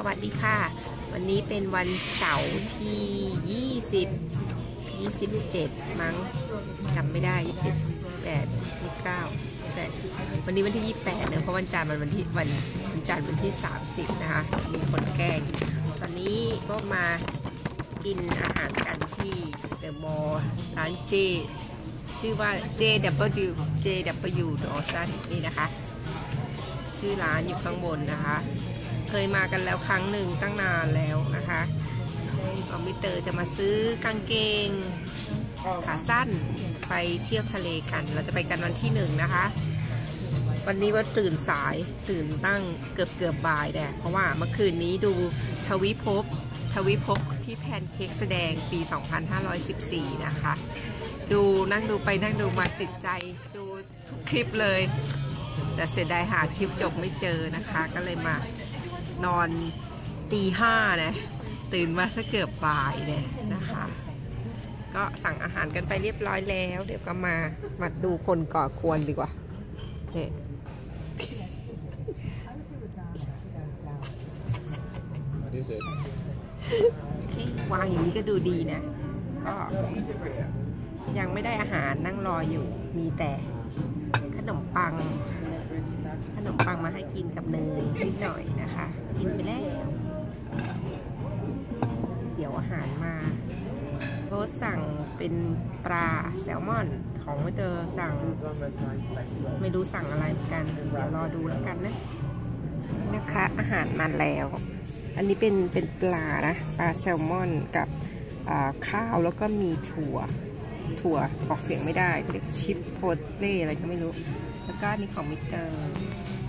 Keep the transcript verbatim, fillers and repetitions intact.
วัสดีค่ะวันนี้เป็นวันเสาร์ที่ยี่สิบ ยี่สิบเจ็ดมั้งจำไม่ได้ยี่สิบเจ็ด แปด ยี่สิบเก้า แปดวันนี้วันที่ยี่สิบแปดเนอะเพราะวันจันทร์มันวันที่วันวันจันทร์วันที่สามสิบนะคะมีคนแกล้งตอนนี้ก็มากินอาหารกันที่เดอะมอลล์ร้านเจชื่อว่า เจ ดับเบิลยู เจ ดับเบิลยู Dawson นี่นะคะชื่อร้านอยู่ข้างบนนะคะเคยมากันแล้วครั้งหนึ่งตั้งนานแล้วนะคะเอามิเตอร์จะมาซื้อกางเกงขาสั้นไปเที่ยวทะเลกันเราจะไปกันวันที่หนึ่งนะคะวันนี้ว่าตื่นสายตื่นตั้งเกือบเกือบบ่ายแดดเพราะว่าเมื่อคืนนี้ดูทวิภพทวิภพที่แพนเค้กแสดงปีสองพันห้าร้อยสิบสี่นะคะดูนั่งดูไปนั่งดูมาติดใจดูทุกคลิปเลยแต่เสียดายหาคลิปจบไม่เจอนะคะก็เลยมานอนตีห้านะตื่นมาซะเกือบบ่ายเนี่ยนะคะก็สั่งอาหารกันไปเรียบร้อยแล้วเดี๋ยวก็มามาดูคนก่อควรดีกว่าเนี่ยวางอย่างนี้ก็ดูดีนะก็ยังไม่ได้อาหารนั่งรออยู่มีแต่ขนมปังขนมปังมาให้กินกับเนยนิดหน่อยนะคะกินไปแล้วเดี๋ยวอาหารมาโรสสั่งเป็นปลาแซลมอนของไม่เจอสั่งไม่รู้สั่งอะไรเหมือนกันเดี๋ยวรอดูแล้วกันนะนะคะอาหารมาแล้วอันนี้เป็นเป็นปลานะปลาแซลมอนกับข้าวแล้วก็มีถั่วถั่วออกเสียงไม่ได้เรียกชิปโฟเต้อะไรก็ไม่รู้แล้วก็นี่ของมิเตอร์